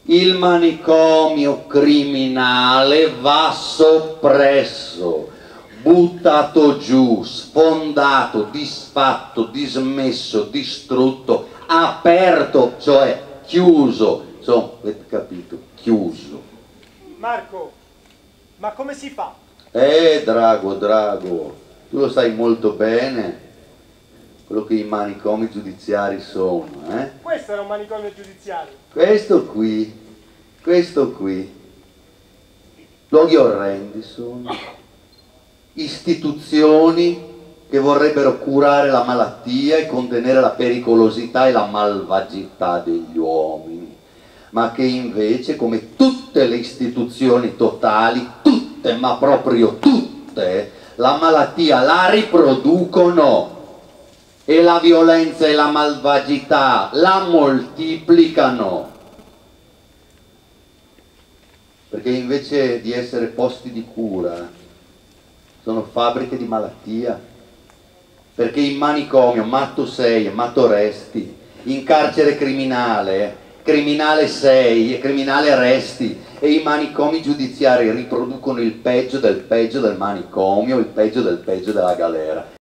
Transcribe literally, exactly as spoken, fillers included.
Il manicomio criminale va soppresso, buttato giù, sfondato, disfatto, dismesso, distrutto, aperto, cioè chiuso. Insomma, avete capito? Chiuso. Marco, ma come si fa? Eh, Drago, Drago, tu lo sai molto bene quello che i manicomi giudiziari sono, eh? Questo era un manicomio giudiziario. Questo qui, questo qui, luoghi orrendi sono, istituzioni che vorrebbero curare la malattia e contenere la pericolosità e la malvagità degli uomini, ma che invece, come tutte le istituzioni totali, tutte, ma proprio tutte, la malattia la riproducono e la violenza e la malvagità la moltiplicano, perché invece di essere posti di cura sono fabbriche di malattia, perché in manicomio matto sei e matto resti, in carcere criminale criminale sei e criminale resti, e i manicomi giudiziari riproducono il peggio del peggio del manicomio, il peggio del peggio della galera.